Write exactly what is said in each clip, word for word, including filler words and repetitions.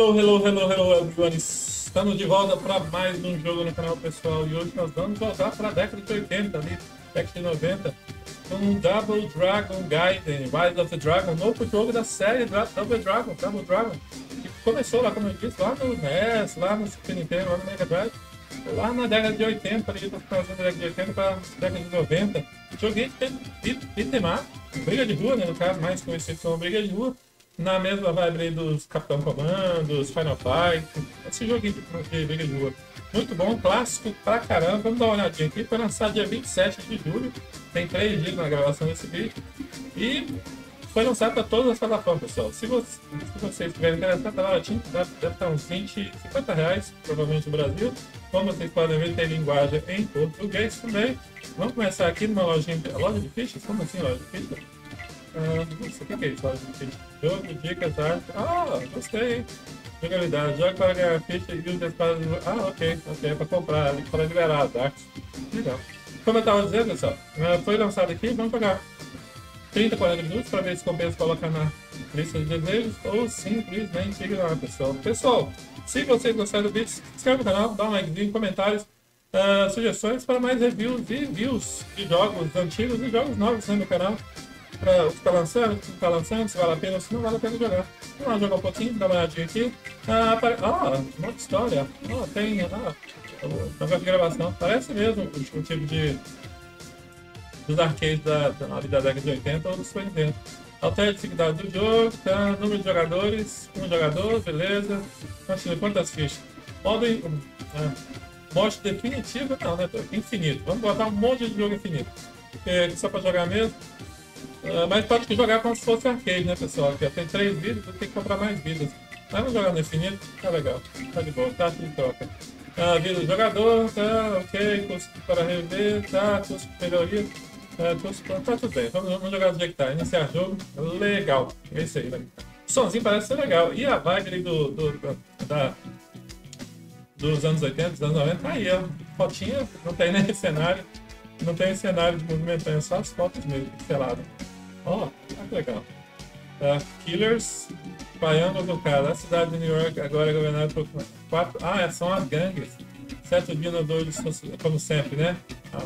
Hello, hello, hello, hello, everyone. Estamos de volta para mais um jogo no canal, pessoal. E hoje nós vamos voltar para a década de oitenta, ali, década de noventa, com Double Dragon Gaiden, Rise of the Dragon, novo jogo da série Double Dragon, Double Dragon, que começou lá, como eu disse, lá no N E S, lá no Super Nintendo, lá no Mega Drive, lá na década de oitenta, ali, tô fazendo da década de oitenta para a década de noventa. Joguei de beat'em up, briga de rua, né, no caso, mais conhecido como briga de rua. Na mesma vibe aí dos Capitão Commandos, Final Fight, esse joguinho de briga de rua. Muito bom, clássico pra caramba. Vamos dar uma olhadinha aqui. Foi lançado dia vinte e sete de julho. Tem três dias na gravação desse vídeo. E foi lançado para todas as plataformas, pessoal. Se, você, se vocês estiverem interessados, tá baratinho. Deve estar uns vinte, cinquenta reais, provavelmente no Brasil. Como vocês podem ver, tem linguagem em português também. Vamos começar aqui numa lojinha, loja de fichas? Como assim, loja de fichas? Ah, não sei o que é isso, loja de fichas. Jogo, dicas, arte. Ah, gostei, hein? Jogabilidade. Joga para ganhar ficha e use as espadas. Ah, ok, ok, é para comprar, para liberar as artes. Legal. Como eu estava dizendo, pessoal, foi lançado aqui, vamos pegar trinta, quarenta minutos para ver se compensa colocar na lista de desejos ou simplesmente ignorar, pessoal. Pessoal, se vocês gostaram do vídeo, se inscreve no canal, dá um like, comentários, uh, sugestões para mais reviews e views de jogos antigos e jogos novos no canal. Para o que está lançando, o que está lançando, se vale a pena ou se não vale a pena jogar. Vamos lá jogar um pouquinho, dá uma olhadinha aqui. Ah, pare... ah uma história. Ah, tem. Ah, negócio de gravação. Parece mesmo o, o tipo de. dos arcades da, da, da década de oitenta ou dos Super Nintendo. Altere a dificuldade do jogo, tá? Número de jogadores, um jogador, beleza. Continua, quantas fichas? Modo. Ah, modo definitivo, não, né? Infinito. Vamos botar um monte de jogo infinito. É, só para jogar mesmo. Uh, mas pode jogar como se fosse arcade, né, pessoal? Aqui, ó, tem três vidas, tem que comprar mais vidas. Mas vamos jogar no infinito, tá legal, tá de boa, tá de troca. Uh, vida do jogador, tá ok, custo para rever, tá, custo de melhoria, uh, custo para... tá tudo bem. Vamos, vamos jogar do jeito que tá, iniciar jogo, legal, é isso aí, né? O somzinho parece ser legal. E a vibe do, do, do, da, dos anos oitenta, dos anos noventa, tá aí, ó, fotinha, não tem nem cenário, não tem cenário de movimento, é só as fotos mesmo, pixeladas. Ó, oh, que legal. Uh, Killers, Triângulo do cara. A cidade de New York agora é governada por quatro. Ah, são as gangues. Sete doidos, como sempre, né? Ah,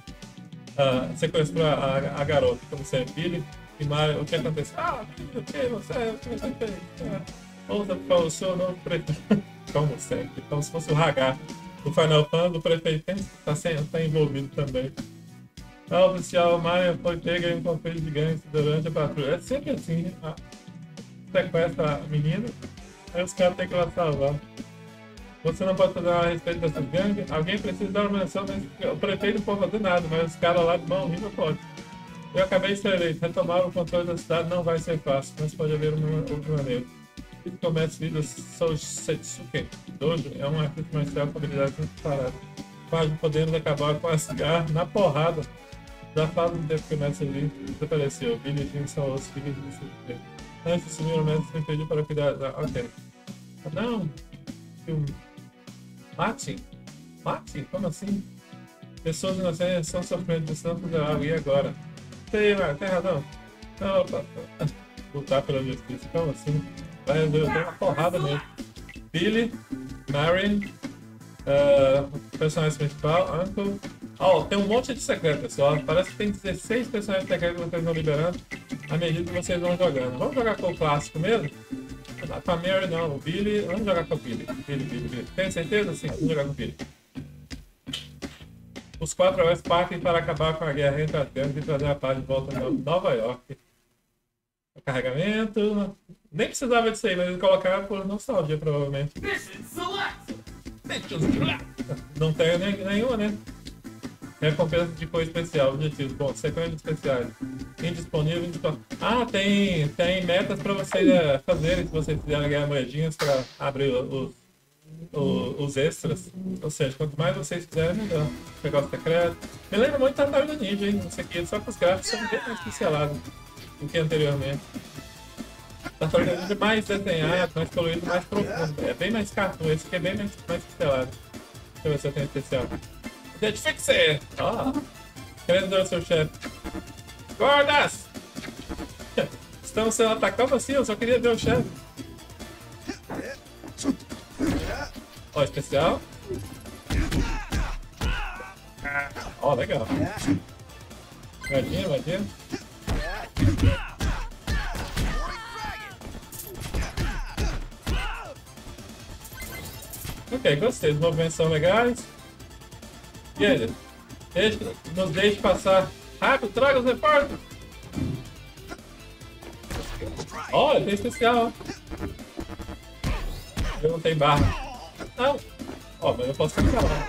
uh, sequestrou a, a, a garota, como sempre. Billy e Mario. O que aconteceu? Ah, o que você é? O que você fez? Ah, ouça para o seu novo prefeito. Como sempre. Como se fosse o Hagar do Final Fantasy. O prefeito está tá envolvido também. A oficial Maia foi pega em um conflito de gangues durante a patrulha. É sempre assim, a... sequestra a menina, aí os caras têm que ir lá salvar. Você não pode fazer nada a respeito dessas gangues. Alguém precisa dar uma menção, mas o prefeito não pode fazer nada, mas os caras lá de mão limpa pode. Eu acabei de ser eleito. Retomar o controle da cidade não vai ser fácil, mas pode haver uma outra maneira. O comércio vida Sou Setsuke Dojo é um artista marcial com habilidades muito paradas. Quase podemos acabar com a cigarra na porrada. Já faz um tempo que o mestre ali desapareceu. Billy e Jim são os filhos de Silvio. Antes de sumir, o mestre se pediu para cuidar da... Ok. Não. Martin? Martin? Como assim? Pessoas inocentes estão sofrendo de santo grave. E agora? Tem, tem razão. Não, opa. Lutar pela justiça. Como assim? Vai resolver uma porrada mesmo. Billy, Marion, uh, personagem principal, Uncle. Ó, oh, tem um monte de secreto, pessoal. Parece que tem dezesseis personagens secretos que vocês vão liberando à medida que vocês vão jogando. Vamos jogar com o clássico mesmo? Com a Mary não, o Billy. Vamos jogar com o Billy. Billy, Billy, Billy. Tem certeza? Sim, vamos jogar com o Billy. Os quatro heróis partem para acabar com a guerra entre as gangues e trazer a paz de volta a Nova York. O carregamento. Nem precisava disso aí, mas eles colocaram por nostalgia, provavelmente. Não tem nenhuma, né? Recompensa de coisa especial, objetivos, bom, sequências especiais, indisponível, indisponível. Ah, tem, tem metas para vocês é, fazerem, se vocês quiserem ganhar moedinhas para abrir os, os, os extras. Ou seja, quanto mais vocês quiserem, melhor. Pegar o secreto. Me lembra muito da Tartaruga Ninja, hein? Isso aqui, só que os gráficos são bem mais pixelados do que anteriormente. Tartaruga Ninja mais desenhado, mais colorido, mais profundo. É bem mais cartoon, esse aqui é bem mais, mais pixelado. Deixa eu ver se eu tenho especial. Dead Fixer! Ó! Querendo dar o seu chefe. Gordas! Estamos sendo atacados assim, eu só queria ver o chefe. Ó, especial. Ó, legal. Vadinha, vadinha. Ok, gostei. Os movimentos são legais. E aí? Deixe, nos deixe passar. Rápido, traga os repórteres. Olha, tem especial. Eu não tenho barra. Não. Ó, mas eu posso ficar lá.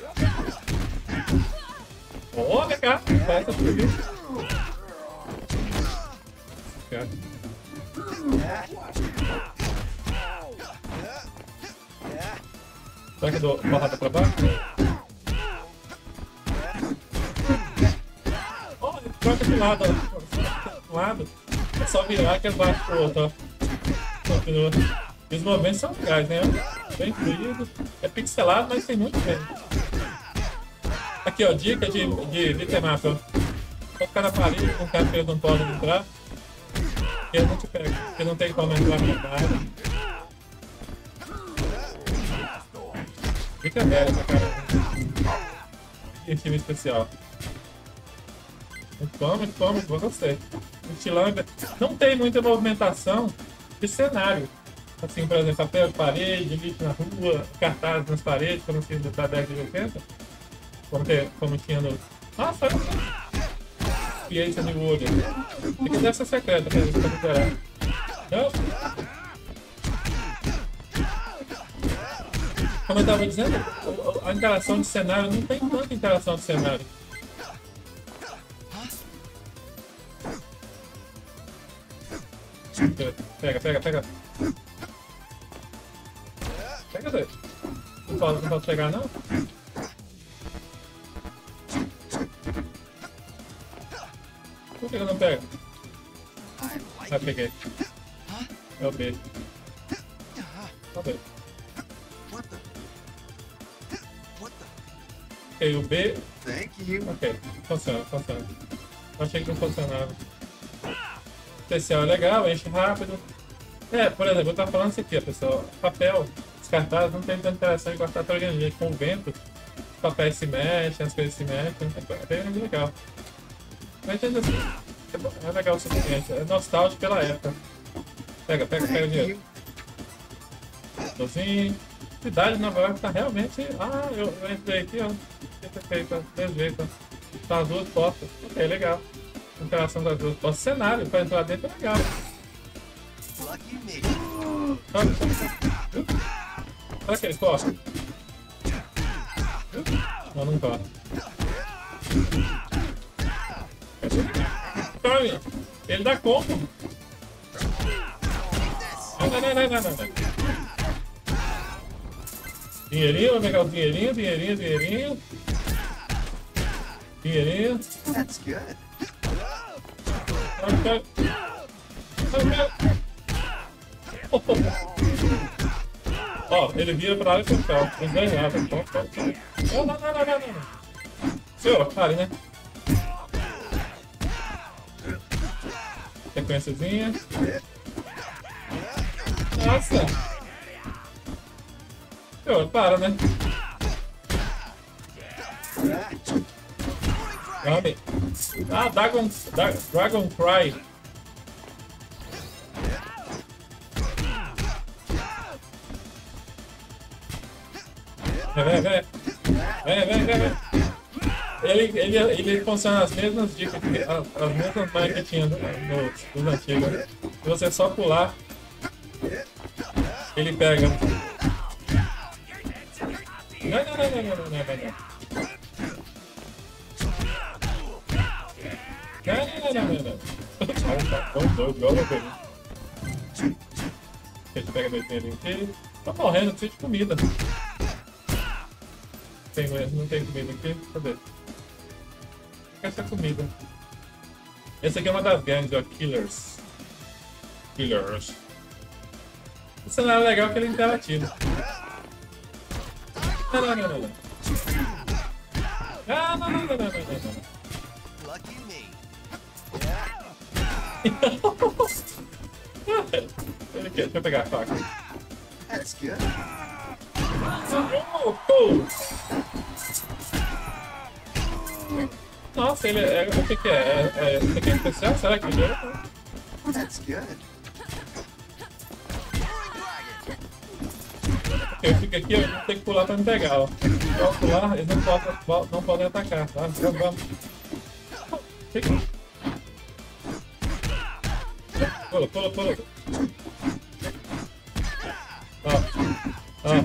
Olha cá. Vai essa subir. Será que eu dou barrada pra baixo? Olha, troca de lado, ó. De lado. É só virar que é baixo pro outro, ó. Continua. E os movimentos são legais, né? Bem fluido. É pixelado, mas tem muito bem. Aqui, ó, dica de, de beat'em up, ó. Só ficar na parede com um cara que eles não podem entrar. E ele não te pega, porque não tem como entrar na área. Fica velho essa cara. E time especial. Muito bom, muito bom, muito bom, gostei. O estilão é... Não tem muita movimentação de cenário. Assim, por exemplo, papel de parede, lixo na rua, cartazes nas paredes, como se da década de oitenta. Como, ter, como tinha no... Nossa, olha só. Create a new world. Tem que dar essa secreta pra gente recuperar. Não? Como eu estava dizendo, a interação de cenário não tem tanta interação de cenário. Pega, pega, pega. Pega, Zé. Não posso, não posso pegar, não? Por que eu não pego? Ah, peguei. É o B. Tá bem. Ok, o B. Ok, funciona, funciona. Eu achei que não funcionava. Especial é legal, enche rápido. É, por exemplo, eu tava falando isso aqui, pessoal. Papel, descartado, não tem tanta interação igual a tartaruga. Com o vento, os papéis se mexem, as coisas se mexem. É bem legal. Mas ainda assim, é, bom, é legal o suficiente. É nostálgico pela época. Pega, pega, pega o dinheiro. Dozinho. A cidade de Nova York tá realmente. Ah, eu, eu entrei aqui, ó. Perfeito, desse jeito, ó. Tá as duas portas. Ok, legal. Interação das duas portas. Cenário pra entrar dentro é legal. Olha, olha aqueles postos. Não, não corre. Olha, ele dá combo. Não, não, não, não, não, não. Dinheirinho, vou pegar o dinheirinho, dinheirinho, dinheirinho. Dinheirinho. That's good. Okay. Okay. Oh, oh. Ó, ele vira pra área central. Ele ganhava. Não, não, não, não, não, não. Senhor, pare, né? Sequênciazinha. Nossa! Senhor, para, né? Nome. Ah, Dragon, da, Dragon Cry. Vem, vem, vem. Vem, vem, vem, vem. Ele, ele, ele funciona as mesmas dicas, as, as mesmas marcas que tinha nos no, no antigos. Se você só pular, ele pega. Não, não, não, não, não, não, não, não. Não, não, não, não, não. Tão doido, igual eu vejo. A gente pega meu dinheirinho aqui. Tá morrendo, não precisa de comida. Tem, não tem comida aqui? Cadê? Essa comida. Esse aqui é uma das gangues, ó. Killers. Killers. O cenário é legal que ele é interativo. Não, não, não, não, não. Ah, não, não, não, não, não, não. Lucky me. Ele quer, deixa eu pegar a faca. That's good. Ah, Oh, oh. Nossa, ele é. O que, que é? É, é, isso aqui é especial? Será que ele é? That's good. Eu fico aqui, eu vou ter que pular pra me pegar, ó. Se eu pular, eles não podem, não podem atacar, tá? Então vamos. Fica. Pula, pula, pula. Ó. Ó.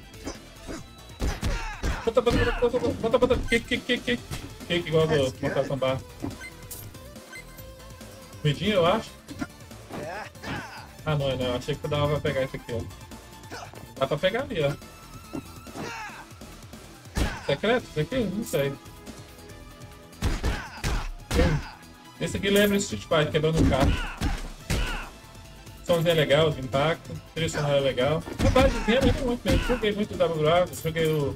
Bota, bota, bota, bota, bota, bota. Kick, kick, kick, kick. Kick igual do Mortal Kombat. Medinho, eu acho. Ah, não, não. Achei que dava pra pegar isso aqui, ó. Dá pra pegar ali, ó. Secreto? Isso aqui? Não sei. Esse aqui lembra Street Fighter, quebrando o carro. Somzinho é legal, de impacto. Trilha sonora é legal. A basezinha lembra muito mesmo. Joguei muito Double Dragon, joguei o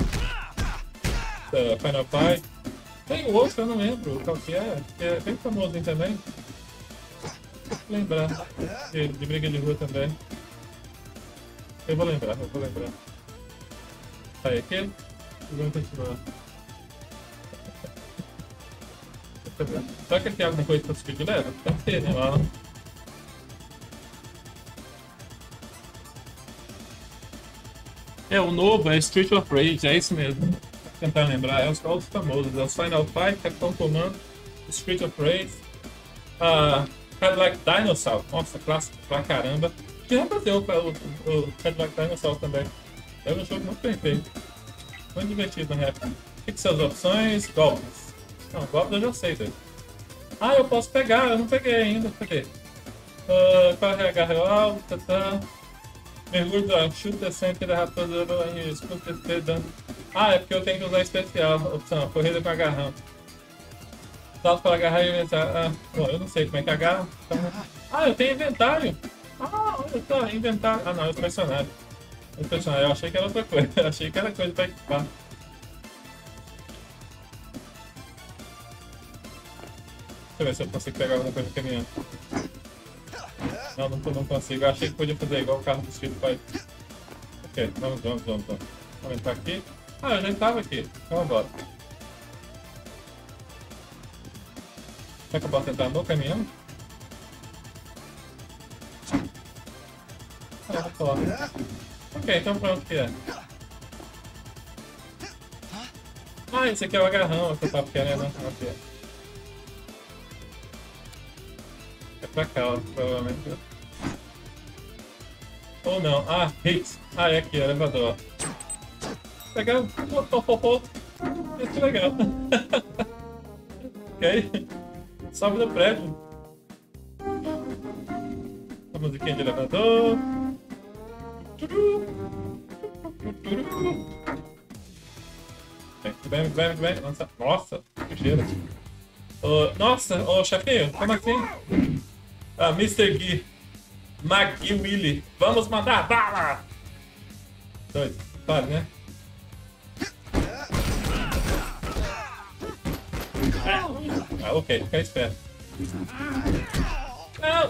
uh, Final Fight. Tem o outro, eu não lembro qual que é. Que é bem famosinho também. Vou lembrar. De, de briga de rua também. Eu vou lembrar, eu vou lembrar. Aí, aqui. Vamos continuar. Será que ele tem alguma coisa para subir de leve? Deve ter, né? Lá. É, o novo é Street of Rage, é isso mesmo. Vou tentar lembrar, é os, os famosos. É os Final Fight, Capitão Comando, Street of Rage. Uh, Cadillac Dinosaur, nossa, clássico pra caramba. Que refazer o, o, o Cadillac Dinosaur também. É um jogo muito bem feito. Muito divertido na época. O que são as opções? Golpes. Não, golpes eu já sei dele. Ah, eu posso pegar, eu não peguei ainda. Cadê? Uh, carregar real, tá. Mergulho do ar, chuta sempre da rapadura e escuta esse dano. Ah, é porque eu tenho que usar especial. Opção, corrida com agarrão. Salto para agarrar e inventar. Ah, bom, eu não sei como é que agarra. Então... Ah, eu tenho inventário. Ah, olha só, inventário. Ah, não, é o personagem. É o personagem, eu achei que era outra coisa. Eu achei que era coisa para equipar. Deixa eu ver se eu consigo pegar alguma coisa caminhando. Não, não, não consigo. Eu achei que podia fazer igual o carro do Street Fighter. Ok, vamos, vamos, vamos, vamos. Vamos entrar aqui. Ah, eu já estava aqui. Então vamos embora. Será que eu posso entrar no caminhão? Ah, vou falar. Ok, então pronto que é. Ah, esse aqui é o agarrão que eu tava querendo. Ok. É pra cá, ó, provavelmente. Ou não. Ah, hits. Ah, é aqui, elevador. Legal. Isso é legal. Ok. Sobe no prédio. A musiquinha de elevador. Muito bem, muito bem, muito bem. Nossa, nossa, que cheiro. Uh, nossa, ô oh, chefinho, como assim? Ah, mister Gui. McGee Willy. Vamos mandar bala! Doido, para, né? Ah, ok, fica esperto. Não!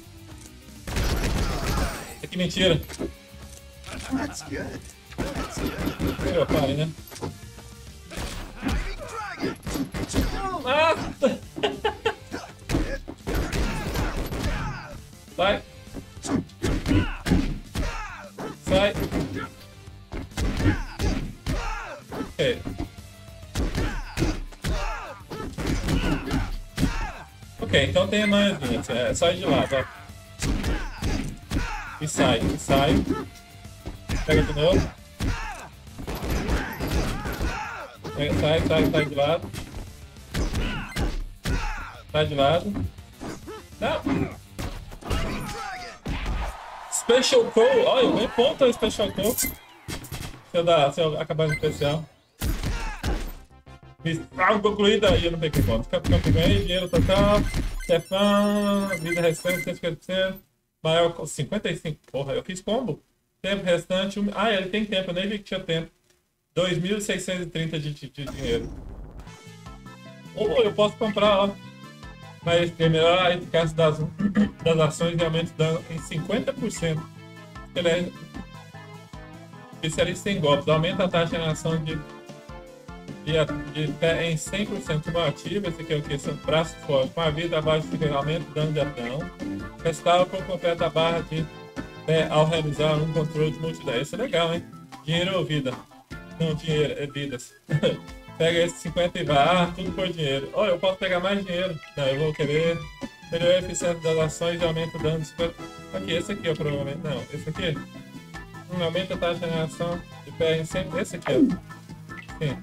Isso aqui é mentira. That's good. That's good. Eu pare, né? Nossa! Sai! Sai! Ok. Ok, então tem a manhãzinha, é só ir de lado, ó. E sai, e sai. Pega de novo. Pega, sai, sai, sai de lado. Sai de lado. Não! Special Call! Olha, nem ponta o Special Call. Se eu, dar, se eu acabar no especial. Missão concluída e eu não peguei ponto. Campeão que ganhei, dinheiro total. Stefan, vida restante cento e cinquenta por cento. Maior cinquenta e cinco. Porra, eu fiz combo. Tempo restante. Um... Ah, ele tem tempo, eu nem vi que tinha tempo. dois mil seiscentos e trinta de, de, de dinheiro. Ou oh, eu posso comprar, ó. Mas é melhor a eficácia das, das ações realmente dando em cinquenta por cento. Ele é... Especialista em golpes. Aumenta a taxa de reação de, de, de pé em cem por cento como ativo. Esse aqui é o que? São braços fortes. Com a vida abaixo de aumento dano de ação. Restaura por completo a barra de pé ao realizar um controle de multidão. Isso é legal, hein? Dinheiro ou vida? Não, dinheiro, é vidas. Pega esse cinquenta e barra, tudo por dinheiro. Olha, eu posso pegar mais dinheiro. Não, eu vou querer. Melhor a eficiência das ações e aumenta o dano de cinquenta. Aqui, esse aqui, ó, provavelmente. Não, esse aqui. Hum, aumenta a taxa de reação de pé em sempre. Esse aqui, ó. Sim.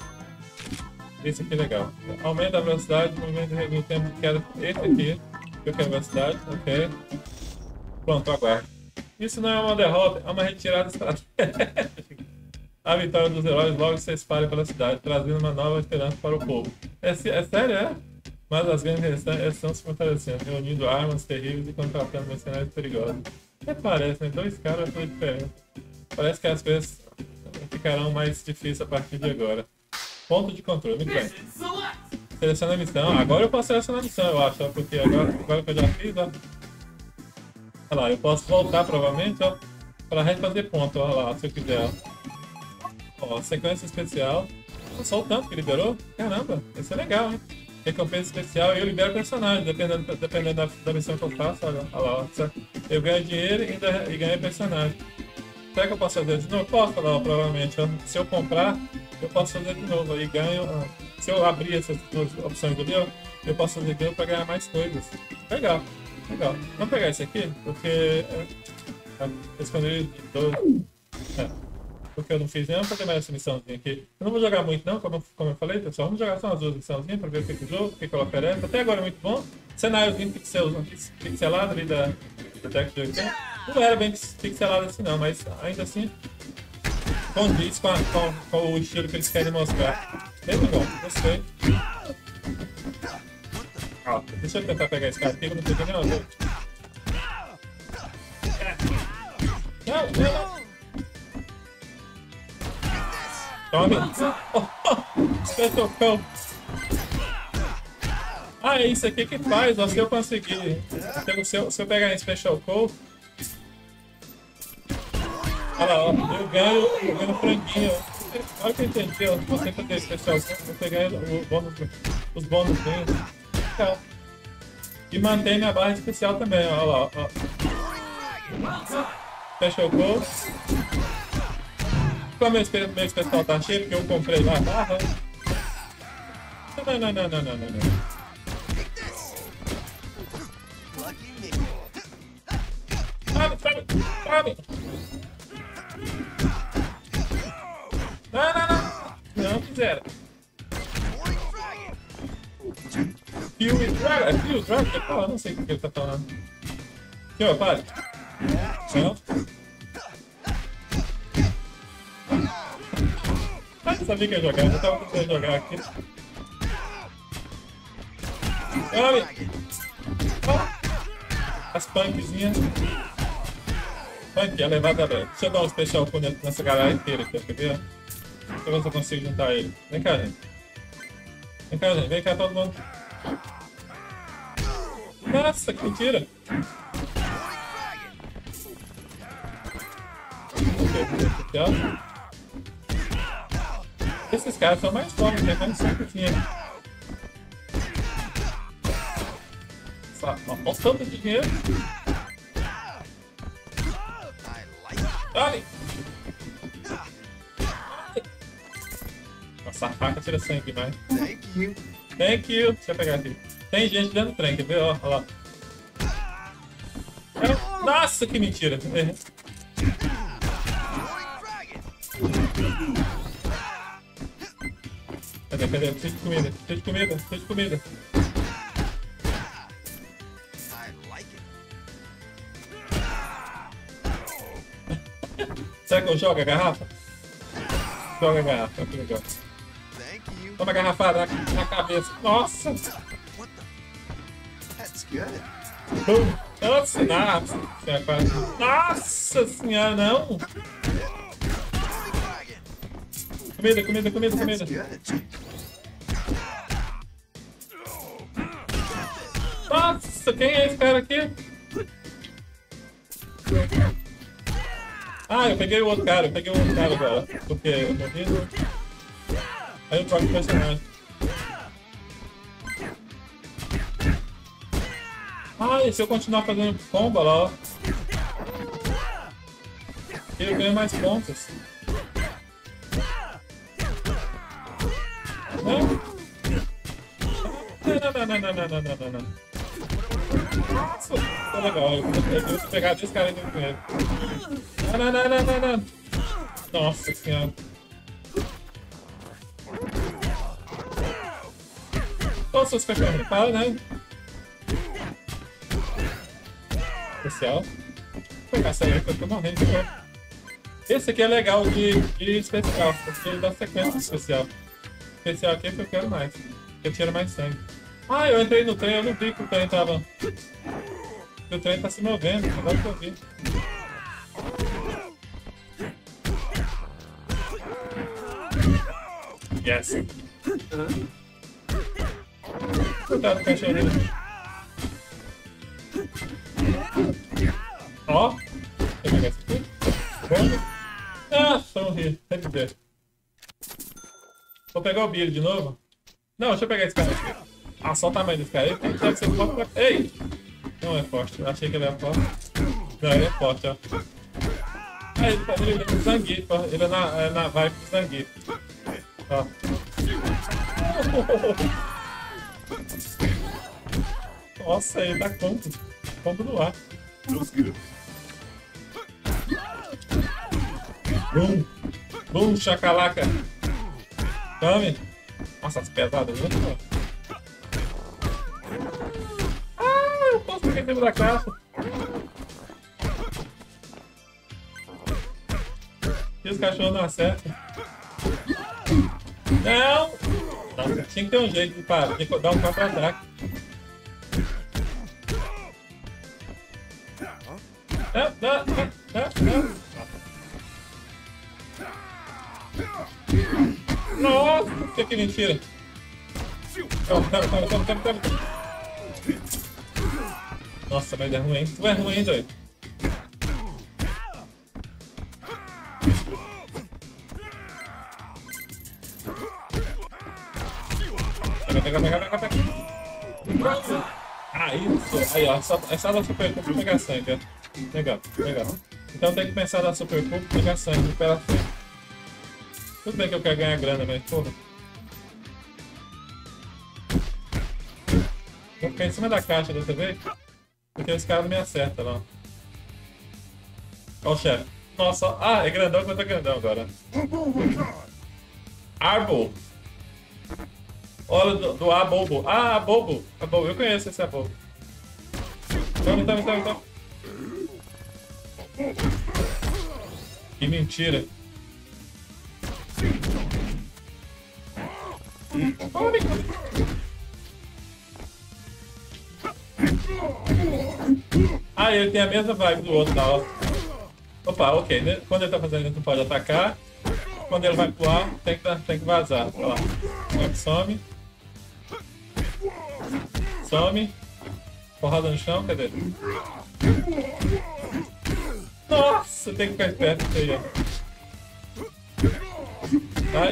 Esse aqui é legal. Aumenta a velocidade de movimento e reduz o tempo de queda. Esse aqui. Que eu quero velocidade. Ok. Pronto, aguarde. Isso não é uma derrota, é uma retirada estratégica. A vitória dos heróis logo se espalha pela cidade, trazendo uma nova esperança para o povo. É, é sério, é? Mas as gangues estão se fortalecendo, reunindo armas terríveis e contratando mercenários perigosos. Até parece, né? Dois caras foi diferente. Parece que as coisas ficarão mais difíceis a partir de agora. Ponto de controle, muito bem. Seleciona a missão. Agora eu posso selecionar a missão, eu acho, ó, porque agora, agora que eu já fiz, ó. Olha lá, eu posso voltar provavelmente, ó, para refazer ponto, olha lá, se eu quiser, ó. Ó, sequência especial. Só o tanto que liberou? Caramba, isso é legal, hein? Recompensa especial e eu libero personagem, dependendo, dependendo da, da missão que eu faço. Olha, olha lá, ó, eu ganho dinheiro e, ainda, e ganho personagem. Será que eu posso fazer de novo? Posso, não, provavelmente. Ó. Se eu comprar, eu posso fazer de novo. E ganho. Ó. Se eu abrir essas duas opções ali, ó, eu posso fazer de novo para ganhar mais coisas. Legal, legal. Vamos pegar esse aqui, porque. É, esconder de dois. É. Porque eu não fiz nenhuma, fazer mais essa missãozinha aqui. Eu não vou jogar muito não, como, como eu falei, pessoal. Vamos jogar só umas duas missãozinhas para ver o que, que o jogo, o que, que ela oferece. Até agora é muito bom. Cenáriozinho pixel, pixelado ali da, da Deck de oitenta. Não era bem pixelado assim não, mas ainda assim condiz com, a, com, com o estilo que eles querem mostrar. Bem bom, gostei. Ó, deixa eu tentar pegar esse cara aqui, que eu não peguei nenhum outro. Não, não, não. Tome! Oh, oh, Special Call! Ah, é isso aqui que faz, ó, se eu conseguir. Se eu, se eu pegar em Special Call. Olha lá, ó, eu ganho, eu ganho franguinho. Olha que eu entendi, ó. Você fazer Special Call, eu peguei o bônus, os bônus dele. Tá. E mantém minha barra especial também, ó, olha lá, ó. Special Call. Como meu especial tá cheio, porque eu comprei lá a barra. Não, não, não, não, não, não, não. Sabe, sabe, sabe. Não, não, não. Não fizeram. Fio e Dragon. É Fio Dragon? Que fala? Não sei o que ele tá falando. Aqui, ó, pare. Não. Eu sabia que ia jogar, eu já tava tentando jogar aqui. Olha! As punkzinhas. Punk, a levada aberta. Deixa eu dar um special nessa galera inteira aqui, quer ver? Deixa eu ver se eu consigo juntar ele. Vem cá, gente. Vem cá, gente. Vem cá, todo mundo. Nossa, que mentira! Ok, esses caras são mais fortes, né? Mais simplesinha. Olha o tanto de dinheiro. Olha! Nossa, a faca tira sangue demais. Thank you. Thank you. Deixa eu pegar aqui. Tem gente dentro do trem, quer ver? Ó, olha lá. É... Nossa, que mentira. Cadê, cadê? Preciso de comida, preciso de comida, preciso de comida. Será que eu jogo a garrafa? Joga a garrafa, que legal. Toma a garrafada na, na cabeça. Nossa! That's good. Nossa, nossa, nossa senhora, não! Comida, comida, comida, comida. Nossa, quem é esse cara aqui? Ah, eu peguei o outro cara, eu peguei o outro cara agora. Porque eu morri. Aí eu troco o personagem. Ah, e se eu continuar fazendo combo lá, ó. Eu ganho mais pontos. Não? Não, não, não, não, não, não, não, não, não. Nossa, tá legal. Eu vou pegar desse cara aqui com ele. Não, não, não, não, não, não. Nossa senhora. Todos os cachorros, para, né? Especial. Vou pegar essa aí que eu tô morrendo de novo. Esse aqui é legal de, de especial, porque ele dá sequência especial. Especial aqui é que eu quero mais, porque tira mais sangue. Ah, eu entrei no trem, eu não vi que o trem tava... Que o trem tá se movendo, agora que eu vi. Yes! Cuidado, cachorrinho. Ó! Deixa eu pegar esse aqui. Vamos. Ah, só morri. Tem que ver. Vou pegar o Billy de novo. Não, deixa eu pegar esse cara aqui. Ah, só o tamanho desse cara. Ele deve ser forte pra... Ei! Não é forte. Eu achei que ele era forte. Não, ele é forte, ó. Ah, ele, ele é um Zangief, ó. Ele é na, é na vibe do Zangief. Ó. Nossa, ele dá combo. Combo no ar. Bum! Bum, chacalaca! Tome! Nossa, as pesadas, viu? Ah, eu posso pegar dentro da caixa! E os cachorros não acertam. Não! Nossa, tinha que ter um jeito de, parar, de dar um contra-ataque. Não, não, não, não, não. Nossa, que mentira! Toma, toma, toma, toma, toma, toma. Nossa, mas é ruim. Tu é ruim, doido. Pega, pega, pega, pega, pega. Ah, isso. Aí, ó. Só, é só dar super cubo pra pegar sangue, ó. Legal, legal. Então tem que pensar na super cubo pra pegar sangue pela frente. Tudo bem que eu quero ganhar grana, mas porra. Vou ficar em cima da caixa dessa vez, porque os caras não me acertam lá. Ó o chefe. Nossa, ah, é grandão contra grandão agora. Arbo. Hora do, do Abobo. Ah, Abobo. Abobo. Eu conheço esse Abobo. Toma, toma, toma, toma. Que mentira. Ah, ele tem a mesma vibe do outro, tá? Ó. Opa, ok. Né? Quando ele tá fazendo isso, não pode atacar. Quando ele vai pular, tem que, tem que vazar. Olha lá. Ele some. Some. Porrada no chão, cadê? Nossa, tem que ficar esperto com isso aí, ó. Sai.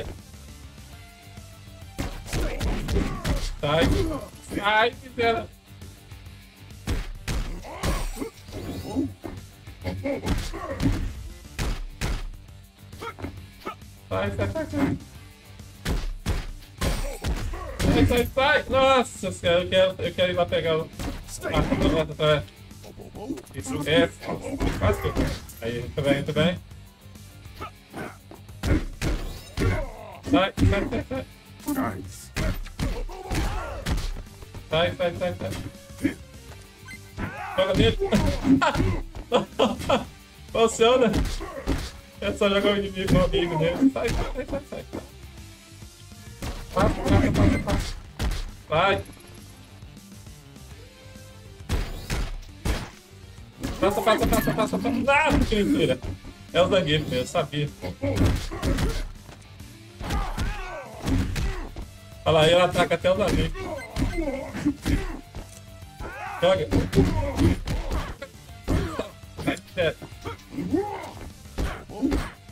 Sai. Sai, miséria. Sai, sai, sai, sai. Sai, sai, sai. Nossa senhora, eu quero, eu quero ir lá pegar o... Ah, tá, tá. Isso é... Quase que eu... Aí, muito bem, muito bem. Sai, sai, sai, sai. Sai, sai, sai, sai. Joga nele. Funciona. É só jogar o inimigo com o amigo nele. Sai, sai, sai, sai. Passa, passa, passa, passa. Vai. Passa, passa, passa, passa, passa. Ah, que mentira. É o Zangief mesmo, eu sabia. Olha lá, ele ataca até o Zangief. Joga. Sai, certo.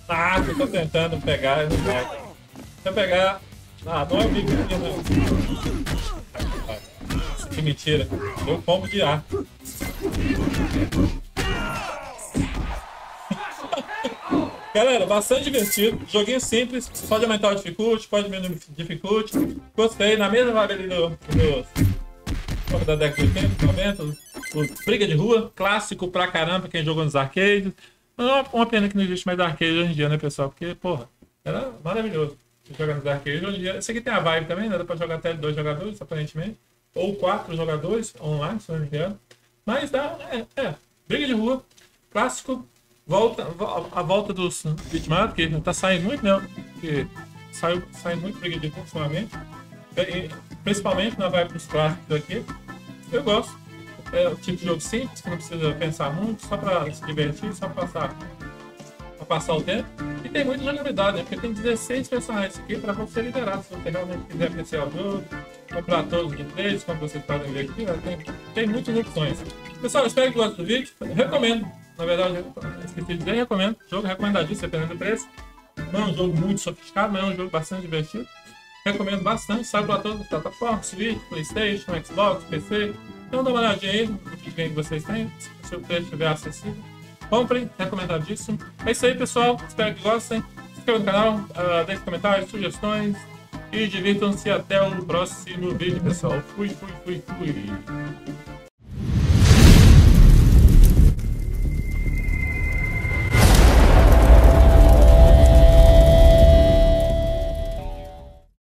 Ah, eu tô tentando pegar, não vai. Se eu pegar... Ah, não é o bico aqui, não. Que mentira. Deu combo de ar. Galera, bastante divertido. Joguinho simples. Pode aumentar o difficulty, pode diminuir o difficulty. Gostei. Na mesma vibe ali do... do jogo da década de oitenta, noventa. O Briga de Rua. Clássico pra caramba, quem jogou nos arcades. Uma, uma pena que não existe mais arcade hoje em dia, né, pessoal? Porque, porra, era maravilhoso jogar nos arcades. Hoje em dia, esse aqui tem a vibe também, né? Dá pra jogar até dois jogadores, aparentemente. Ou quatro jogadores online, se não me engano. Mas dá, é, é. Briga de Rua, clássico. Volta, a volta dos Bitmap, que tá saindo muito, né? Que saiu, saiu muito Briga de Rua ultimamente. Principalmente na vibe dos clássicos aqui. Eu gosto. É o tipo de jogo simples, que não precisa pensar muito, só pra se divertir, só pra passar, pra passar o tempo. E tem muita jogabilidade, né? Porque tem dezesseis personagens aqui pra você liderar, se você realmente quiser apreciar o jogo, comprar todos os gameplays, como vocês podem ver aqui, né? tem, tem muitas opções. Pessoal, espero que gostem do vídeo. Eu recomendo, na verdade, eu esqueci de dizer, recomendo. Jogo recomendadíssimo, dependendo do preço. Não é um jogo muito sofisticado, mas é um jogo bastante divertido. Recomendo bastante, sai para todas as plataformas, Switch, Playstation, Xbox, P C. Então dá uma olhadinha aí no que que vocês têm, se o preço estiver acessível. Comprem, recomendadíssimo. É isso aí, pessoal. Espero que gostem. Se inscrevam no canal, uh, deixem comentários, sugestões e divirtam-se até o próximo vídeo, pessoal. Fui, fui, fui, fui.